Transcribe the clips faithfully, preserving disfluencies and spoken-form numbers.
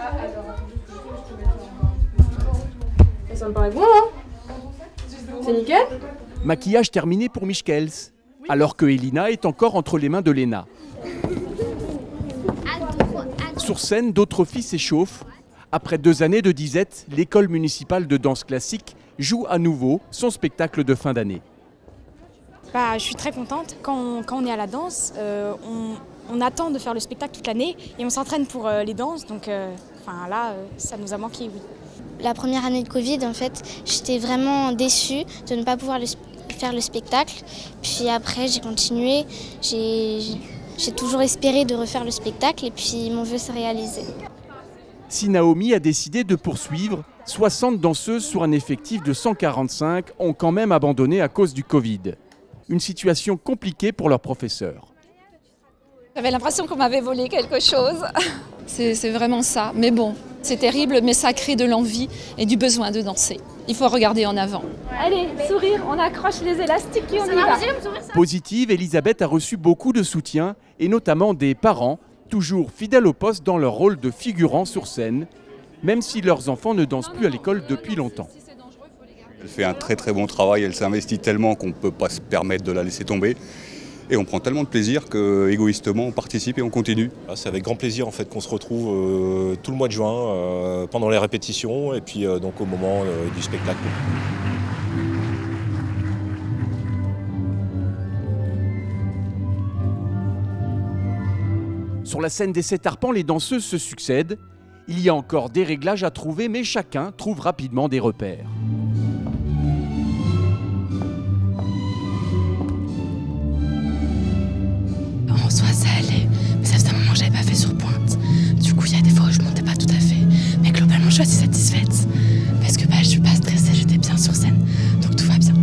Ça me paraît bon, hein? C'est nickel? Maquillage terminé pour Michkels, alors que Elina est encore entre les mains de Léna. Sur scène, d'autres filles s'échauffent. Après deux années de disette, l'école municipale de danse classique joue à nouveau son spectacle de fin d'année. Bah, je suis très contente. Quand on, quand on est à la danse, euh, on, on attend de faire le spectacle toute l'année et on s'entraîne pour euh, les danses. Donc euh, enfin, là, euh, ça nous a manqué, oui. La première année de Covid, en fait, j'étais vraiment déçue de ne pas pouvoir le, faire le spectacle. Puis après, j'ai continué. J'ai, j'ai toujours espéré de refaire le spectacle et puis mon vœu s'est réalisé. Si Naomi a décidé de poursuivre, soixante danseuses sur un effectif de cent quarante-cinq ont quand même abandonné à cause du Covid. Une situation compliquée pour leurs professeurs. J'avais l'impression qu'on m'avait volé quelque chose. C'est, c'est vraiment ça. Mais bon, c'est terrible, mais ça crée de l'envie et du besoin de danser. Il faut regarder en avant. Allez, sourire, on accroche les élastiques et on y va. Positive, Elisabeth a reçu beaucoup de soutien et notamment des parents, toujours fidèles au poste dans leur rôle de figurant sur scène, même si leurs enfants ne dansent plus à l'école depuis longtemps. Elle fait un très très bon travail, elle s'investit tellement qu'on ne peut pas se permettre de la laisser tomber. Et on prend tellement de plaisir qu'égoïstement on participe et on continue. C'est avec grand plaisir en fait, qu'on se retrouve euh, tout le mois de juin, euh, pendant les répétitions et puis euh, donc au moment euh, du spectacle. Sur la scène des Sept Arpents, les danseuses se succèdent. Il y a encore des réglages à trouver, mais chacun trouve rapidement des repères. En soi, ça allait, mais ça faisait un moment que j'avais pas fait sur pointe. Du coup, il y a des fois où je montais pas tout à fait. Mais globalement, je suis assez satisfaite. Parce que bah, je suis pas stressée, j'étais bien sur scène. Donc tout va bien.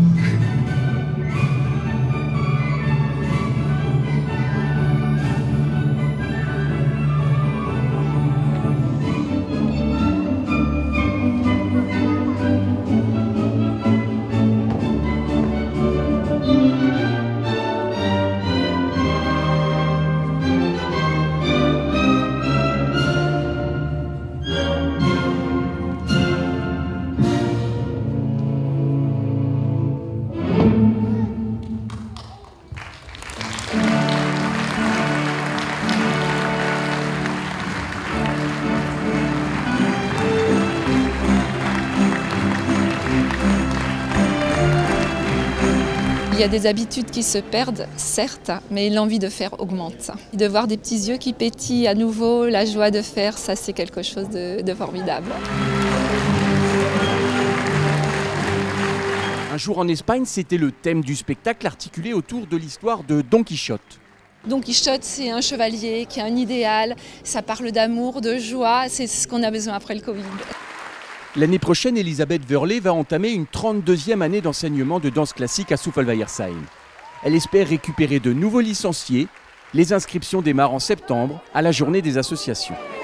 Il y a des habitudes qui se perdent, certes, mais l'envie de faire augmente. De voir des petits yeux qui pétillent à nouveau, la joie de faire, ça c'est quelque chose de, de formidable. Un jour en Espagne, c'était le thème du spectacle articulé autour de l'histoire de Don Quichotte. Don Quichotte, c'est un chevalier qui a un idéal, ça parle d'amour, de joie, c'est ce qu'on a besoin après le Covid. L'année prochaine, Elisabeth Wörlé va entamer une trente-deuxième année d'enseignement de danse classique à Souffelweyersheim. Elle espère récupérer de nouveaux licenciés. Les inscriptions démarrent en septembre à la journée des associations.